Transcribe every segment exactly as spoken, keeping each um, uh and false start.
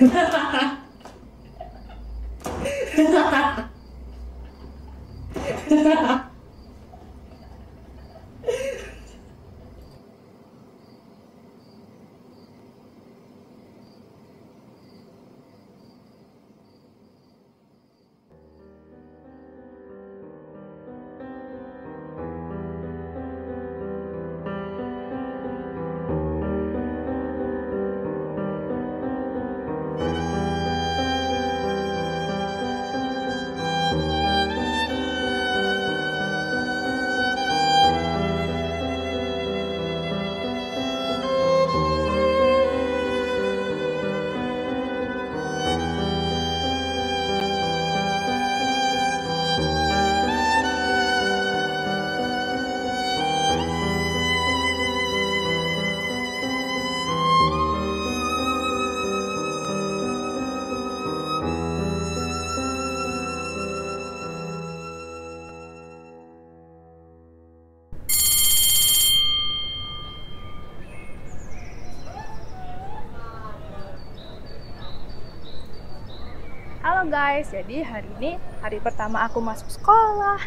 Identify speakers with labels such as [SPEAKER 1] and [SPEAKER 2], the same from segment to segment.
[SPEAKER 1] Halo guys, jadi hari ini hari pertama aku masuk sekolah.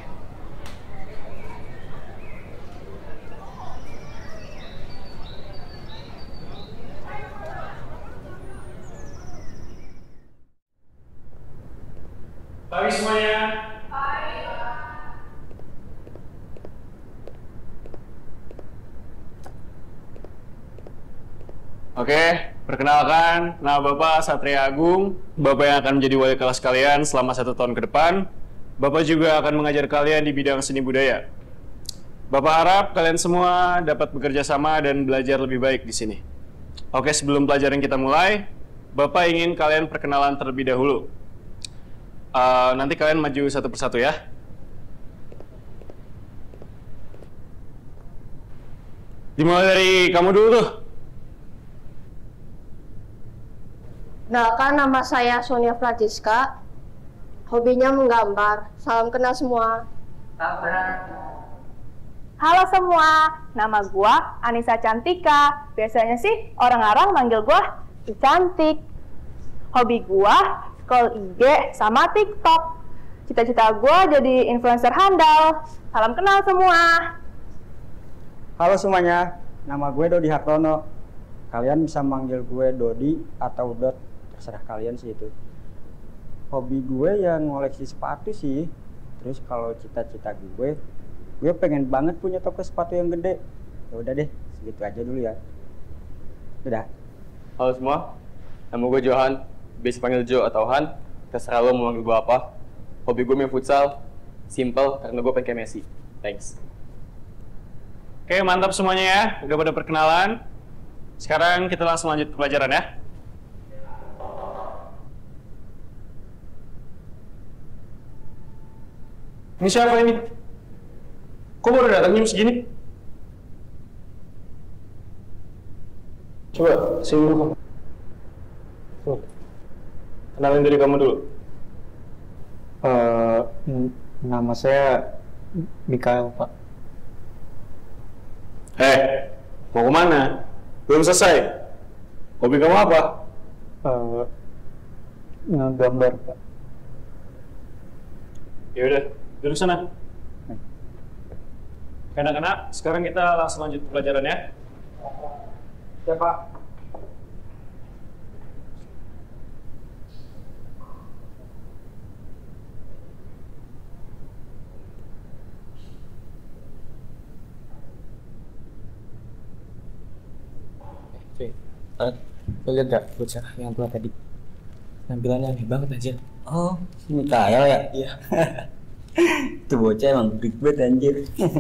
[SPEAKER 2] Pagi semuanya.
[SPEAKER 1] Pagi.
[SPEAKER 2] Oke, perkenalkan, nama Bapak Satria Agung, Bapak yang akan menjadi wali kelas kalian selama satu tahun ke depan. Bapak juga akan mengajar kalian di bidang seni budaya. Bapak harap kalian semua dapat bekerja sama dan belajar lebih baik di sini. Oke, sebelum pelajaran kita mulai, Bapak ingin kalian perkenalan terlebih dahulu. Uh, nanti kalian maju satu persatu ya. Dimulai dari kamu dulu tuh.
[SPEAKER 3] Kenalkan, nama saya Sonia Francisca. Hobinya menggambar. Salam kenal semua.
[SPEAKER 1] Halo semua, nama gua Anissa Cantika. Biasanya sih orang-orang manggil gua Si Cantik. Hobi gua scroll I G sama TikTok. Cita-cita gua jadi influencer handal. Salam kenal semua.
[SPEAKER 4] Halo semuanya, nama gue Dodi Hartono. Kalian bisa manggil gue Dodi atau Dot, terserah kalian sih itu. Hobi gue yang ngoleksi sepatu sih. Terus kalau cita-cita gue, gue pengen banget punya toko sepatu yang gede. Ya udah deh, segitu aja dulu ya. Udah.
[SPEAKER 5] Halo semua, nama gue Johan. Biasa panggil Jo atau Han. Terserah lo mau manggil gue apa. Hobi gue main futsal. Simple, karena gue pengen kayak Messi. Thanks.
[SPEAKER 2] Oke, mantap semuanya ya. Udah pada perkenalan. Sekarang kita langsung lanjut ke pelajaran ya. Ini siapa ini? Kok baru datang jam segini? Coba, sini dulu kamu. Tuh. Kenalin diri kamu dulu.
[SPEAKER 4] Uh, nama saya Mikael, Pak.
[SPEAKER 2] Hei, mau kemana? Belum selesai. Hobi kamu apa?
[SPEAKER 4] Uh, ngegambar, Pak.
[SPEAKER 2] Ya udah, duduk sana. Anak-anak, sekarang kita langsung lanjut ke pelajaran ya.
[SPEAKER 4] Ya, Pak.
[SPEAKER 6] Cuy, uh, lo liat gak bocah yang tua tadi? Tampilannya aneh banget aja.
[SPEAKER 7] Oh, ini Mikael ya?
[SPEAKER 6] Iya.
[SPEAKER 7] Itu bocah emang big banget anjir.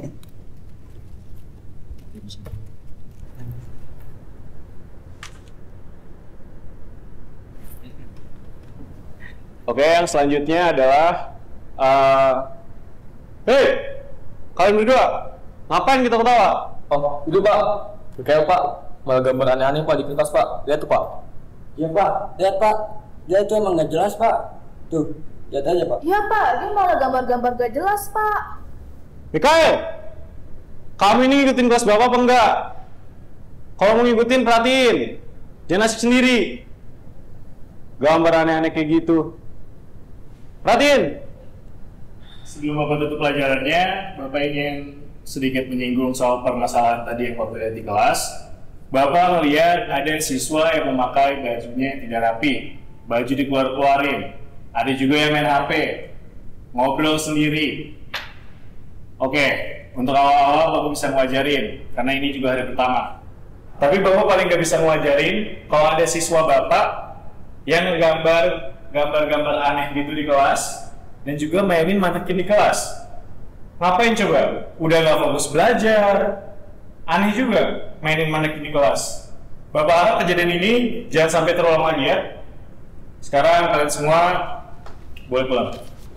[SPEAKER 2] Oke, yang selanjutnya adalah uh... Hei! Kalian berdua, ngapain kita ketawa?
[SPEAKER 5] Oh, itu Pak. Kayak Pak, malah gambar aneh-aneh Pak di kertas Pak. Lihat tuh Pak.
[SPEAKER 7] Iya Pak, lihat Pak. Dia itu emang gak jelas Pak. Tuh, lihat aja Pak.
[SPEAKER 1] Iya Pak, dia malah gambar-gambar gak jelas Pak.
[SPEAKER 2] Mikael! Kamu ini ngikutin kelas Bapak apa enggak? Kalau mau ngikutin, perhatiin. Jangan asik sendiri. gambar aneh-aneh kayak gitu. Perhatiin! Sebelum Bapak tutup pelajarannya, Bapak ingin sedikit menyinggung soal permasalahan tadi yang Bapak lihat di kelas. Bapak melihat ada siswa yang memakai bajunya yang tidak rapi, baju dikeluar-keluarin. Ada juga yang main H P, ngobrol sendiri. Oke, untuk awal-awal Bapak bisa ngajarin, karena ini juga hari pertama. Tapi Bapak paling nggak bisa ngajarin kalau ada siswa Bapak yang ngegambar gambar-gambar aneh gitu di kelas, dan juga mainin mannequin di kelas. Ngapain coba? Udah nggak fokus belajar, aneh juga mainin mannequin di kelas. Bapak harap kejadian ini jangan sampai terulang lagi ya. Sekarang kalian semua boleh pulang.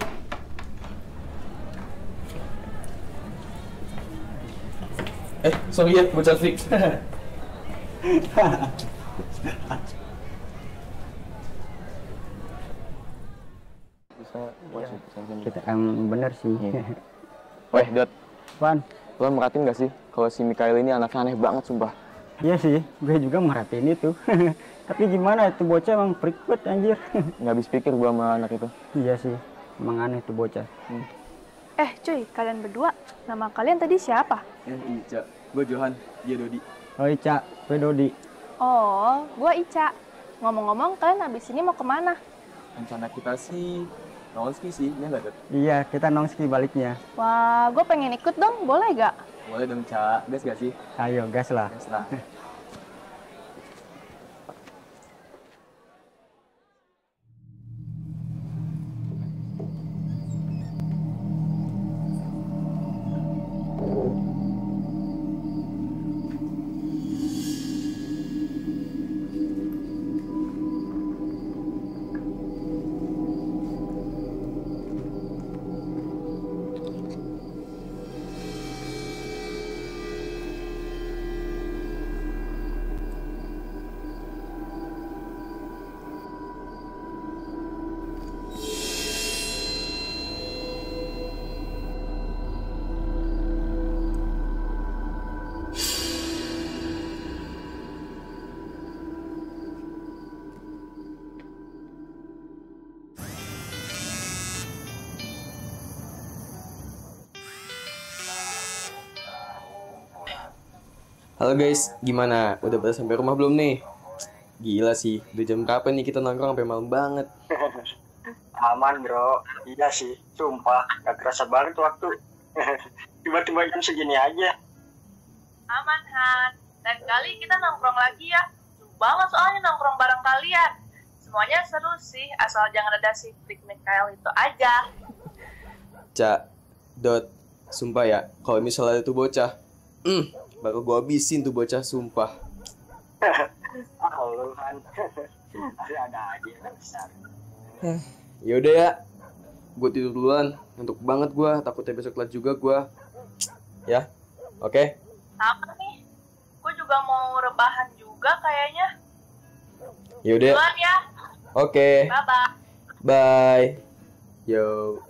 [SPEAKER 5] Eh, sorry ya, bocah Fik.
[SPEAKER 4] Kita em bener sih.
[SPEAKER 5] Weh, Dot.
[SPEAKER 4] Pan,
[SPEAKER 5] Lo merhatiin gak sih kalau si Mikael ini anaknya aneh banget, sumpah.
[SPEAKER 4] iya sih, gue juga merhatiin itu. Tapi gimana itu bocah emang freak banget anjir.
[SPEAKER 5] Nggak habis pikir gua sama anak itu.
[SPEAKER 4] Iya sih, emang aneh tuh bocah.
[SPEAKER 5] Hmm.
[SPEAKER 1] Eh cuy, kalian berdua, nama kalian tadi siapa?
[SPEAKER 5] Eh, Ica. Gue Johan, dia Dodi.
[SPEAKER 4] Oh Ica, gue Dodi.
[SPEAKER 1] Oh, gua Ica. Ngomong-ngomong, kalian habis ini mau kemana?
[SPEAKER 5] Rencana kita sih nonski sih, ya nggak, Dot?
[SPEAKER 4] Iya, kita nongski baliknya.
[SPEAKER 1] Wah, gue pengen ikut dong, boleh gak?
[SPEAKER 5] Boleh dong, Ca. Gas gak sih?
[SPEAKER 4] Ayo, gas lah.
[SPEAKER 5] Gas lah. Halo guys, gimana? Udah pada sampai rumah belum nih? Gila sih, udah jam berapa nih kita nongkrong sampai malam banget?
[SPEAKER 8] Aman bro, iya sih, sumpah, gak kerasa banget waktu. Tiba-tiba jam segini aja.
[SPEAKER 9] Aman Han, lain kali kita nongkrong lagi ya. Seru banget soalnya nongkrong bareng kalian. Semuanya seru sih, asal jangan ada si Freak Mikael itu aja.
[SPEAKER 5] Ca, Dot, sumpah ya, kalau misalnya itu bocah, hmm, bakal gue habisin tuh bocah, sumpah.
[SPEAKER 8] Ah lu Han, ada aja yang besar.
[SPEAKER 5] Yaudah ya, gue tidur duluan, ngantuk banget gue, takutnya besok telat juga gue. Ya, oke? Okay?
[SPEAKER 9] Sama nih, gue juga mau rebahan juga kayaknya.
[SPEAKER 5] Yaudah.
[SPEAKER 9] Duluan ya.
[SPEAKER 5] Oke. Okay.
[SPEAKER 9] Bye-bye.
[SPEAKER 5] Bye. Yo.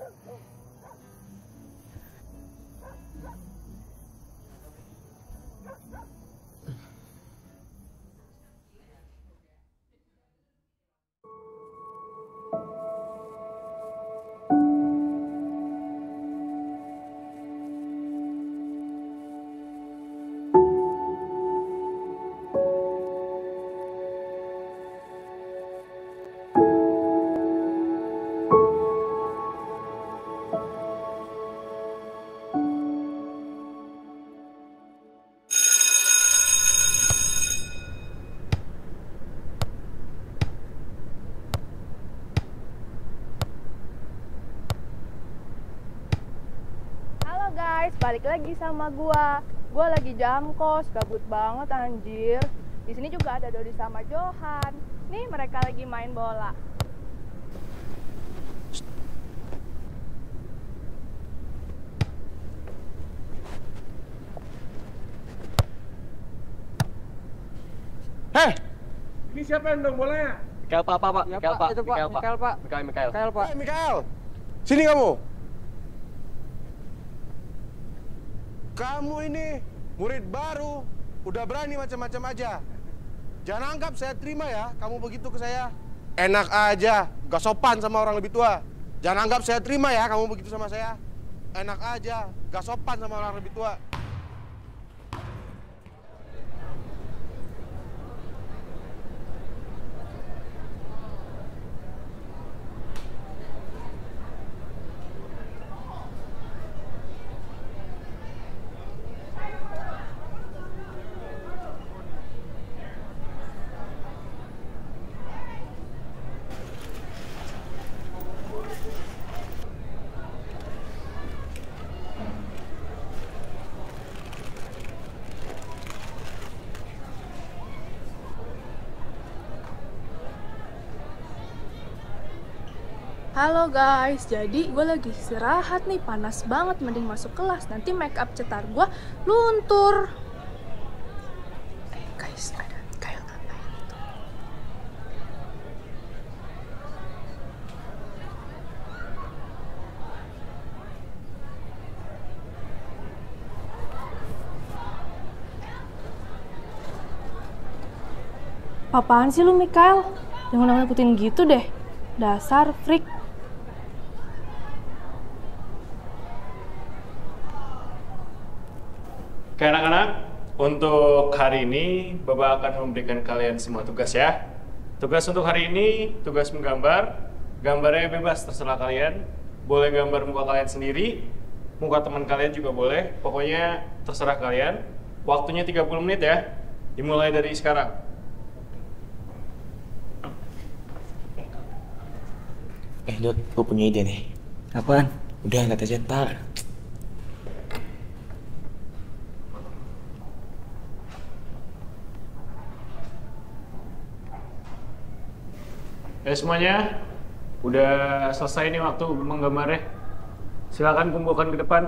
[SPEAKER 1] Guys, balik lagi sama gua. Gua lagi jam kos, gabut banget anjir. Di sini juga ada Dodi sama Johan. Nih mereka lagi main bola.
[SPEAKER 10] Hei, ini siapa yang dong bolanya?
[SPEAKER 5] Mikael pak, pak, pak,
[SPEAKER 4] Ya,
[SPEAKER 5] Mikael
[SPEAKER 4] Pak,
[SPEAKER 5] pak,
[SPEAKER 4] itu, Pak.
[SPEAKER 5] Mikael pak,
[SPEAKER 4] Mikael, Pak.
[SPEAKER 5] Mikael, Mikael.
[SPEAKER 4] Mikael, Pak.
[SPEAKER 10] Hei, Mikael, sini kamu. Kamu ini murid baru, udah berani macam-macam aja. Jangan anggap saya terima ya, kamu begitu ke saya. Enak aja, gak sopan sama orang lebih tua. Jangan anggap saya terima ya kamu begitu sama saya. Enak aja, gak sopan sama orang lebih tua.
[SPEAKER 11] Halo guys, jadi gue lagi istirahat nih, panas banget, mending masuk kelas, nanti make up cetar gue luntur. Eh guys, ada kayak ngapain itu?
[SPEAKER 1] Apaan sih lu, Mikael? Jangan nakutin gitu deh. Dasar freak.
[SPEAKER 2] Oke anak-anak, untuk hari ini Bapak akan memberikan kalian semua tugas ya. Tugas untuk hari ini, tugas menggambar. Gambarnya bebas, terserah kalian. Boleh gambar muka kalian sendiri, muka teman kalian juga boleh. Pokoknya terserah kalian. Waktunya tiga puluh menit ya. Dimulai dari sekarang.
[SPEAKER 6] Eh Dot, gue punya ide nih.
[SPEAKER 4] Apaan?
[SPEAKER 6] Udah, lihat aja ntar.
[SPEAKER 2] Ya semuanya, udah selesai nih waktu menggambarnya. Silakan kumpulkan ke depan.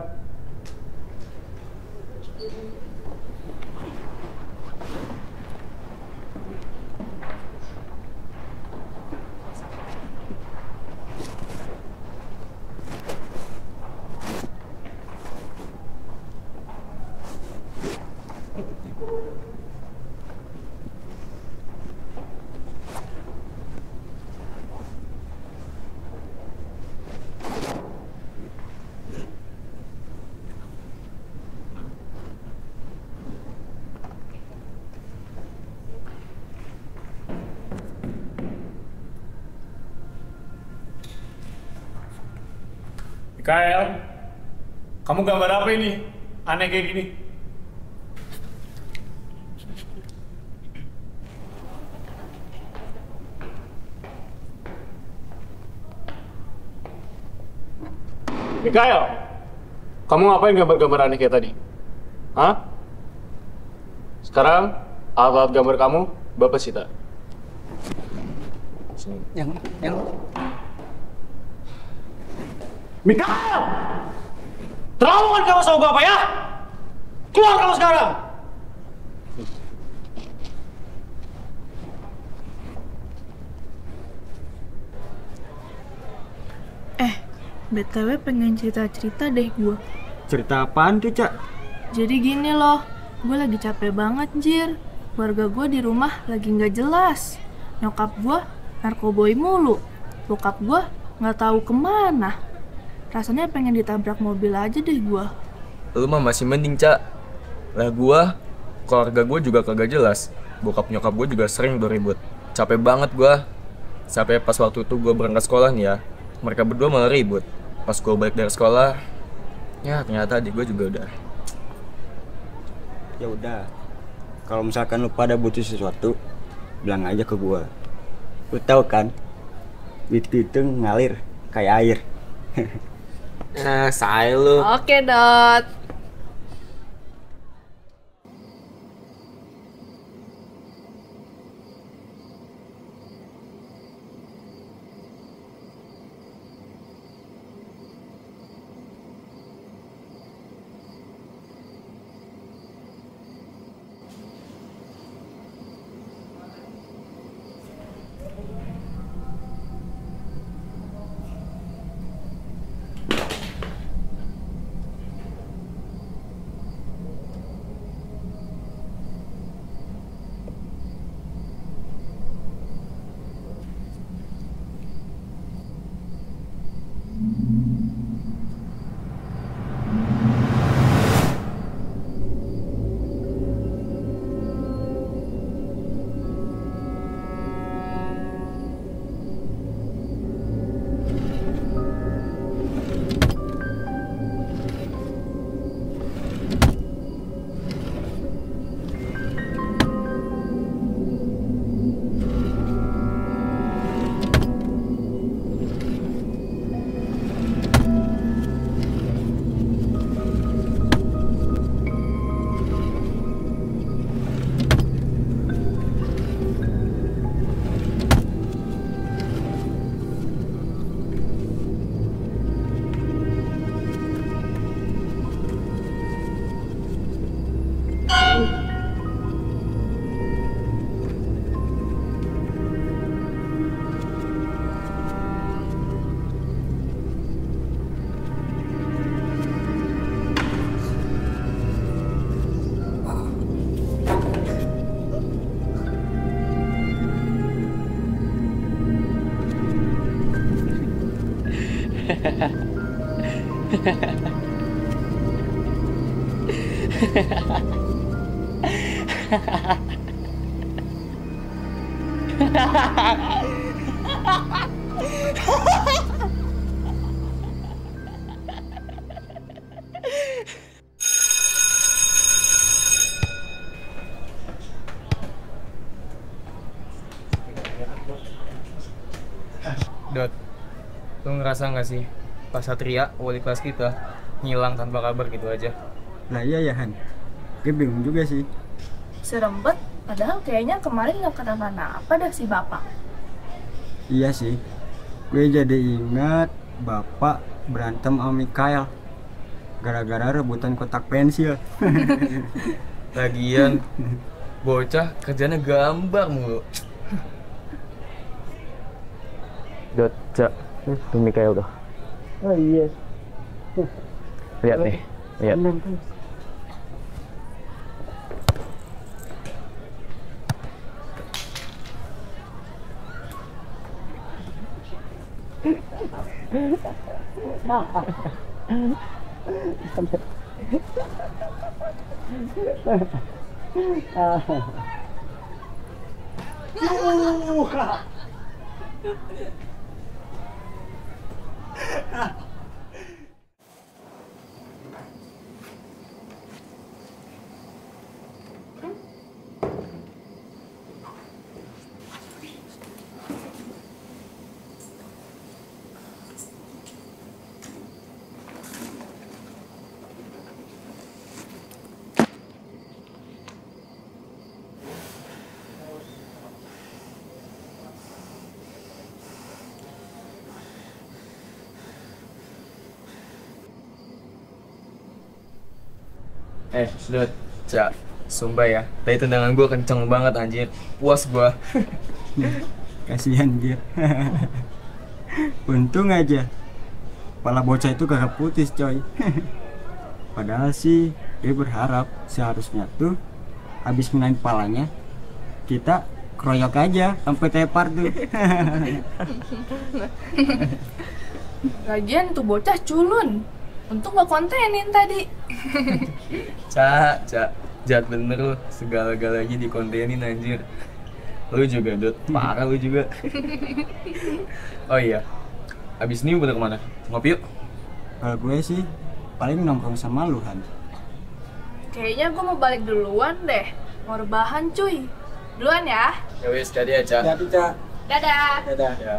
[SPEAKER 2] Mikael, kamu gambar apa ini? Aneh kayak gini. Mikael, kamu ngapain gambar-gambar aneh kayak tadi? Hah? Sekarang, alat-alat gambar kamu, Bapak sita.
[SPEAKER 4] Yang, yang...
[SPEAKER 2] Mikael! Terlaluan kamu sama Bapak ya? Keluar kamu sekarang!
[SPEAKER 11] Eh, B T W pengen cerita-cerita deh gue.
[SPEAKER 4] Cerita apaan tuh, Cak?
[SPEAKER 11] Jadi gini loh, gue lagi capek banget, Jir. Keluarga gue di rumah lagi nggak jelas. Nyokap gue narkoboy mulu. Bokap gue nggak tahu kemana. Rasanya pengen ditabrak mobil aja deh gue.
[SPEAKER 5] Lu mah masih mending, Cak. Lah gua, keluarga gue juga kagak jelas. Bokap nyokap gue juga sering beribut. Capek banget gua. Sampai pas waktu itu gue berangkat sekolah nih ya, mereka berdua malah ribut. Pas gue balik dari sekolah, ya ternyata adik gue juga udah.
[SPEAKER 4] Ya udah, kalau misalkan lu pada butuh sesuatu, bilang aja ke gua. Lu tahu kan, itu itu ngalir kayak air.
[SPEAKER 5] Eh, say lu.
[SPEAKER 11] Oke, Dot.
[SPEAKER 6] Dot, lu ngerasa nggak sih Pak Satria, wali kelas kita, ngilang tanpa kabar gitu aja?
[SPEAKER 4] Nah iya ya Han, gue bingung juga sih.
[SPEAKER 11] Serempet, padahal kayaknya kemarin nggak kenapa-napa dah si bapak.
[SPEAKER 4] Iya sih, gue jadi ingat bapak berantem sama Mikael gara-gara rebutan kotak pensil.
[SPEAKER 6] Lagian, bocah kerjanya gambar mulu.
[SPEAKER 5] Dot, Cak, tuh Mikael tuh.
[SPEAKER 7] Oh iya.
[SPEAKER 5] Lihat nih, lihat.
[SPEAKER 6] Eh, Dot, Cak, sumpah ya, tadi tendangan gue kenceng banget anjir, puas gue.
[SPEAKER 4] Kasihan dia. Untung aja kepala bocah itu kagak putus coy. Padahal sih gue berharap seharusnya tuh habis menaik palanya kita keroyok aja sampai tepar tuh.
[SPEAKER 11] Lagian tuh bocah culun. Untung gak kontenin tadi.
[SPEAKER 6] Cak, Cak, jahat bener lu, segala-galanya dikontenin anjir. Lu juga, Dot, parah lu juga. Oh iya, abis ini bener kemana? Ngopi yuk?
[SPEAKER 4] Kalau gue sih paling nongkrong sama lu Han.
[SPEAKER 11] Kayaknya gue mau balik duluan deh. Mau rebahan cuy. Duluan ya.
[SPEAKER 6] Ya wis, jadi ya, Cak.
[SPEAKER 4] Jadi Cak.
[SPEAKER 11] Dadah.
[SPEAKER 4] Dadah.
[SPEAKER 6] Ya.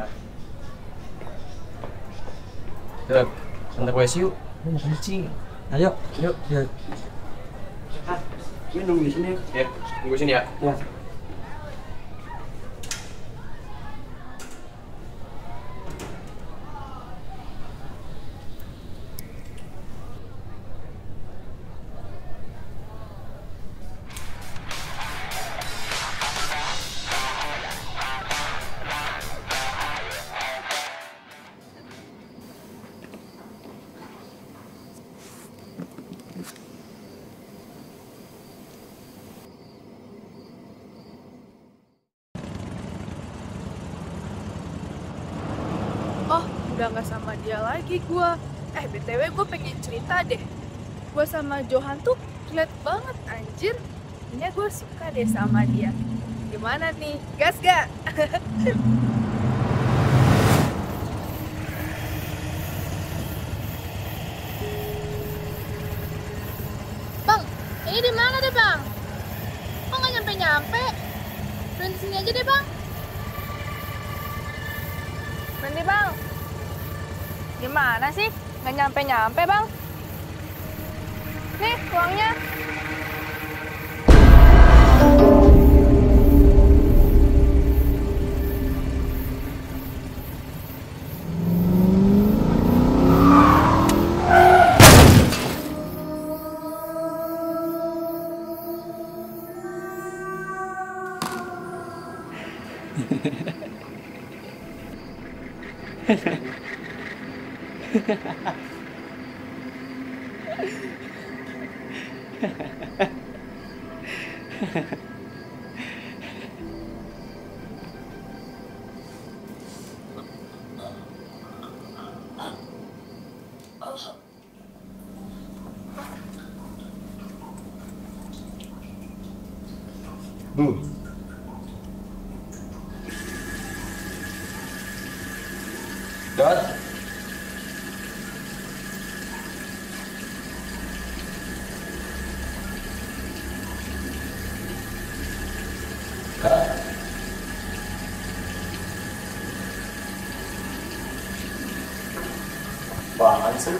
[SPEAKER 6] Dot, antar W S yuk. Lu mau kencing.
[SPEAKER 4] Ayo,
[SPEAKER 6] Yuk.
[SPEAKER 4] ya. Ah, gue nunggu di sini.
[SPEAKER 6] Ya, tunggu sini ya.
[SPEAKER 4] Ya.
[SPEAKER 11] Oh, udah gak sama dia lagi gue. Eh, B T W gue pengen cerita deh. Gue sama Johan tuh relate banget anjir. Kayaknya gue suka deh sama dia. Gimana nih? Gas gak?
[SPEAKER 12] Bang, ini di mana deh bang? Kok nggak nyampe-nyampe? Berhenti sini aja deh bang.
[SPEAKER 1] Berhenti bang. Gimana sih? Nggak nyampe-nyampe bang? Nih uangnya.
[SPEAKER 6] Bu. Dot. Kak. Apaan sih?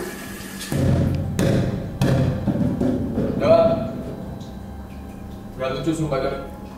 [SPEAKER 6] Dot. Gak lucu sumpah, Dot.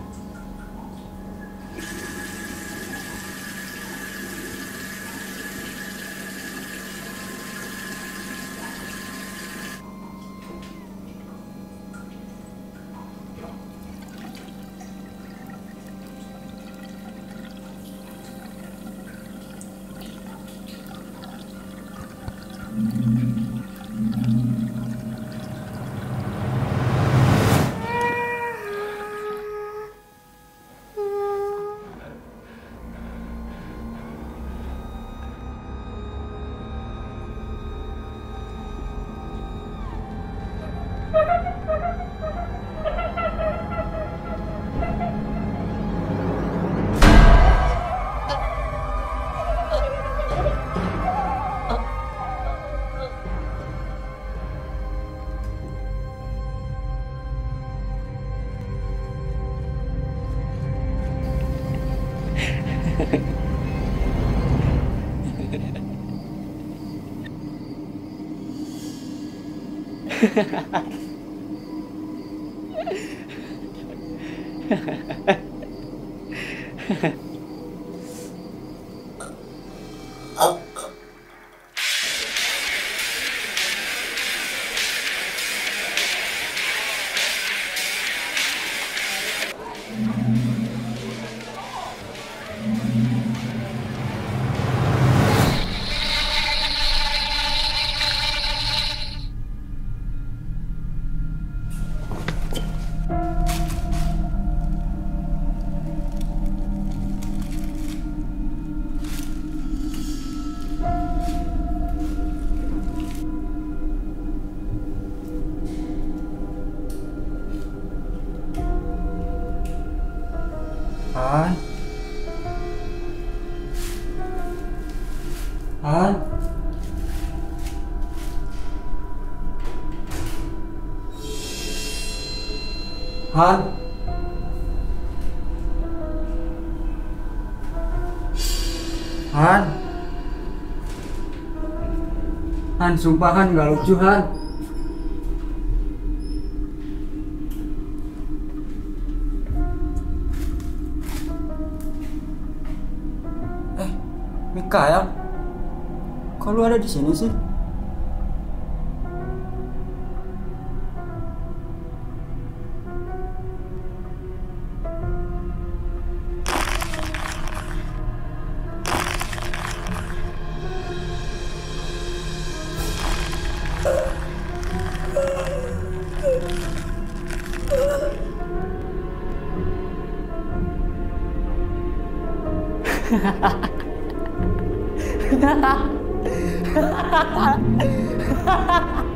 [SPEAKER 4] Han. Han. Han. Han. Han, sumpah Han, gak lucu Han. Eh, Mikael, kok lu ada di sini sih?
[SPEAKER 1] Hahaha.